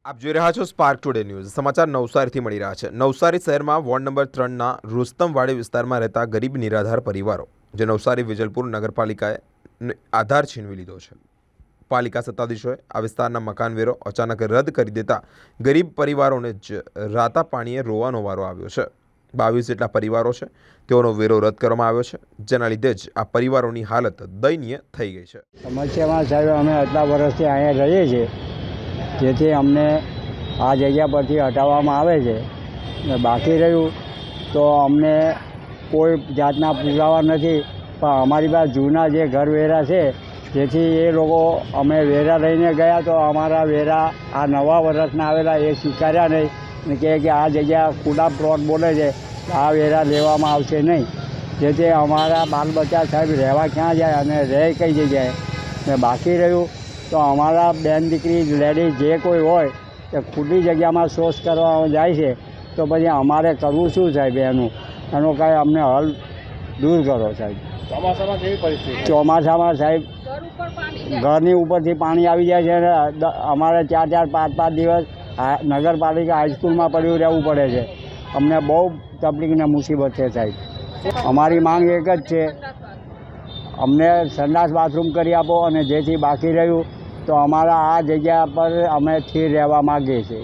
આપ જોઈ રહ્યા છો સ્પાર્ક ટુડે ન્યૂઝ. સમાચાર નવસારીથી મળી રહ્યા છે. નવસારી શહેરમાં વોર્ડ નંબર 3ના રુસ્તમવાડી વિસ્તારમાં રહેતા ગરીબ નિરાધાર પરિવારો, જે નવસારી વિજલપુર નગરપાલિકાએ આધાર છીનવી લીધો છે. પાલિકા સત્તાધીશોએ આ વિસ્તારના મકાનવેરો અચાનક રદ કરી દેતા ગરીબ પરિવારોને જ રાતા પાણીએ રોવાનો વારો આવ્યો છે. 22 જેટલા પરિવારો છે, તેઓનો વેરો રદ કરવામાં આવ્યો છે, જેના લીધે જ આ પરિવારોની હાલત દયનીય થઈ ગઈ છે. સમસ્યામાં સાહેબ અમે આટલા વર્ષથી અહીંયા રહીએ છીએ, જેથી અમને આ જગ્યા પરથી હટાવવામાં આવે છે. બાકી રહ્યું તો અમને કોઈ જાતના પુરાવા નથી, પણ અમારી પાસે જૂના જે ઘરવેરા છે, જેથી એ લોકો અમે વેરા લઈને ગયા તો અમારા વેરા આ નવા વર્ષના આવેલા એ સ્વીકાર્યા નહીં અને કહે કે આ જગ્યા ખુલ્લા પ્લોટ બોલે છે, આ વેરા લેવામાં આવશે નહીં. જેથી અમારા બાલ બચ્ચા સાહેબ રહેવા ક્યાં જાય અને રહે કઈ જગ્યાએ. ને બાકી રહ્યું તો અમારા બેન દીકરી લેડીઝ જે કોઈ હોય તે ખુલ્લી જગ્યામાં શોષ કરવા જાય છે, તો પછી અમારે કરવું શું સાહેબ? એનો કાંઈ અમને હલ દૂર કરો સાહેબ. ચોમાસામાં કેવી પરિસ્થિતિ? ચોમાસામાં સાહેબ ઘરની ઉપરથી પાણી આવી જાય છે અને અમારે 4-4, 5-5 દિવસ નગરપાલિકા હાઈસ્કૂલમાં પડ્યું રહેવું પડે છે. અમને બહુ તકલીફ ને મુસીબત છે સાહેબ. અમારી માંગ એક જ છે, અમને સંડાસ બાથરૂમ કરી આપો અને જેથી બાકી રહ્યું તો અમારા આ જગ્યા પર અમે સ્થિર રહેવા માગીએ છીએ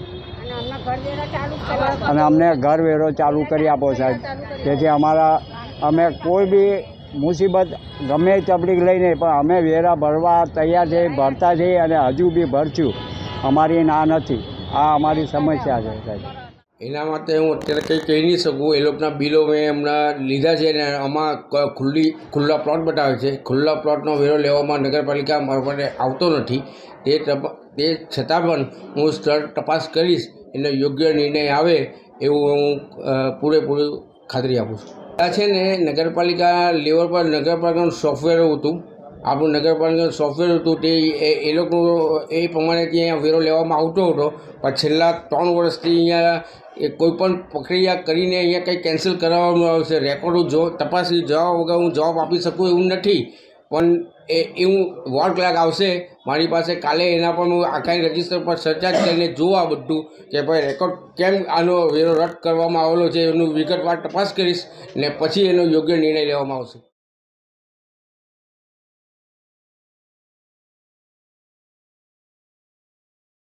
અને અમને ઘરવેરો ચાલુ કરી આપો સાહેબ. જેથી અમે કોઈ બી મુસીબત ગમે તકલીફ લઈને પણ અમે વેરા ભરવા તૈયાર છીએ, ભરતા છીએ અને હજુ બી ભરશું. અમારી ના નથી. આ અમારી સમસ્યા છે સાહેબ. એના માટે હું અત્યારે કંઈ કહી નહીં શકું. એ લોકોના બિલો મેં હમણાં લીધા છે અને આમાં ખુલ્લા પ્લોટ બતાવે છે. ખુલ્લા પ્લોટનો વેરો લેવામાં નગરપાલિકા મારફતે આવતો નથી. તે છતાં પણ હું સ્થળ તપાસ કરીશ, એનો યોગ્ય નિર્ણય આવે એવું હું પૂરેપૂરી ખાતરી આપું છું. આ છે ને નગરપાલિકા લેવલ પર નગરપાલિકાનું સોફ્ટવેર હતું, આપણું નગરપાલિકાનું સોફ્ટવેર હતું, તે એ લોકો એ પ્રમાણે ત્યાં વેરો લેવામાં આવતો હતો. પણ છેલ્લા 3 વર્ષથી અહીંયા કોઈપણ પ્રક્રિયા કરીને અહીંયા કંઈ કેન્સલ કરાવવામાં આવશે. રેકોર્ડો તપાસી જવાબ વગર હું જવાબ આપી શકું એવું નથી. પણ એવું વોર્ડ ક્લાર્ક આવશે મારી પાસે કાલે, એના પર હું આખા રજિસ્ટર પર સર્ચાર્જ કરીને જોવા બધું કે ભાઈ રેકોર્ડ કેમ આનો વેરો રદ કરવામાં આવેલો છે, એનું વિગતવાર તપાસ કરીશ ને પછી એનો યોગ્ય નિર્ણય લેવામાં આવશે.